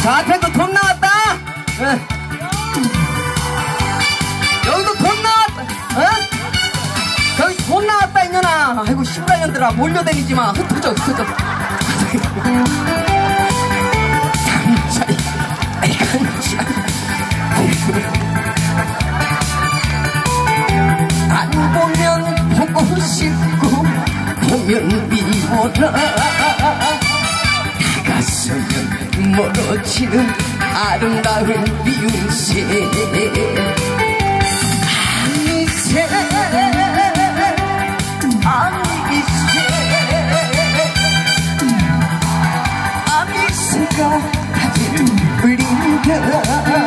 자, 태도 돈 나왔다. 여기도 돈 나왔다. 여기 돈 나왔다 이년아. 아이고 시부라년들아 몰려다니지마. 흩어져. 안 보면 보고 싶고 보면 미워라. 다가서면 멀어지는 아름다운 미운새. 아미새가 다들 울린다.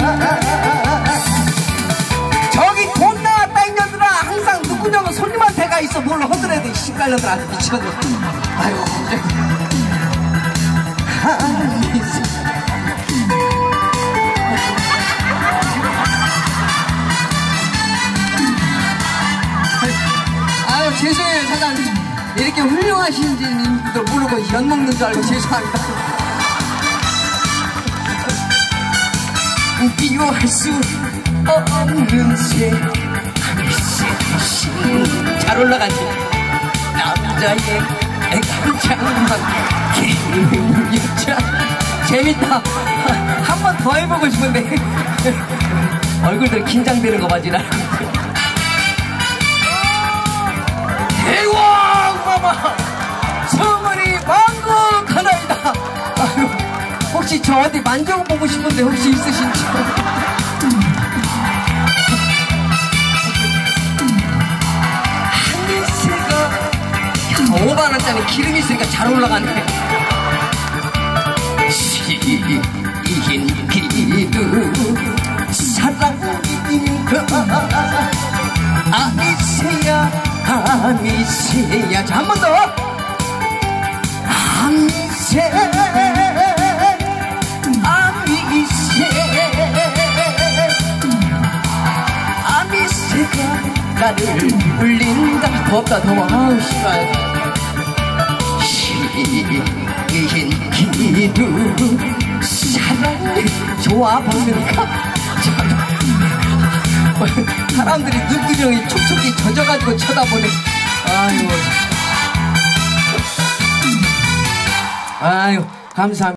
저기 돈 나왔다 이년들아. 항상 누구냐고 손님한테 가 있어. 뭘 허드레도 이 씨발년들아 미쳤네. 아이고 아유 죄송해요. 잠깐 이렇게 훌륭하신 분들 모르고 연 먹는 줄 알고 죄송합니다. 비교할 수 없는 새. 잘 올라가지. 남자의 깜짝만 여자. 재밌다. 한 번 더 해보고 싶은데 얼굴들 긴장되는 거 봐지나. 대왕마마 성은이 만국하나이다. 아유, 혹시 저 어디 만져보고 싶은데 혹시 있으신지. 한미새가 5만원짜리 기름이 있으니까 잘 올라가네. 시인 기도 사랑인가. 아미새야 아미새야. 자, 한 번 더. 아미새 아미새가 나를 울린다. 덥다 더워. 아우 씨발. 시인 기도 사랑이 좋아 보니까 사람들이 눈두덩이 촉촉이 젖어가지고 쳐다보네. 아유 감사합니다.